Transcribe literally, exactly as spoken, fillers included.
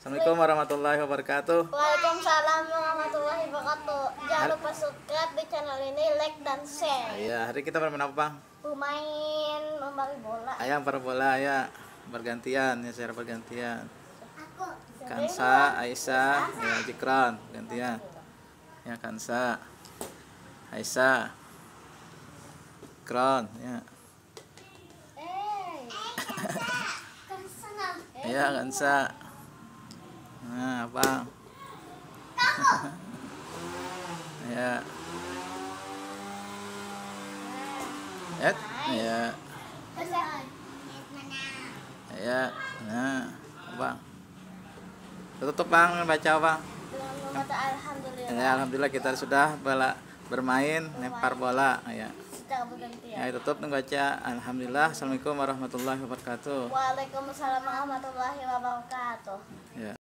Assalamualaikum warahmatullahi wabarakatuh. Waalaikumsalam warahmatullahi wabarakatuh. Jangan lupa subscribe di channel ini, like dan share. Iya, hari kita bermain apa, Bang? Bermain membagi bola. Ayam para bola ya, bergantian ya, secara bergantian. Aku. Kansa, Aisyah, ya Jikran, gantian. Ya Kansa, Aisyah, Jikran, ya. Eh. Kansa. Ya Kansa. Nah, Bang. Ya. Ya, ya. Ya, nah, Bang. Tutup Bang, baca Bang. Dengan membaca alhamdulillah. Ya, alhamdulillah kita sudah bala, bermain lempar bola ya. Secara bergantian. Ya, tutup baca alhamdulillah. Assalamualaikum warahmatullahi wabarakatuh. Waalaikumsalam warahmatullahi wabarakatuh. Ya.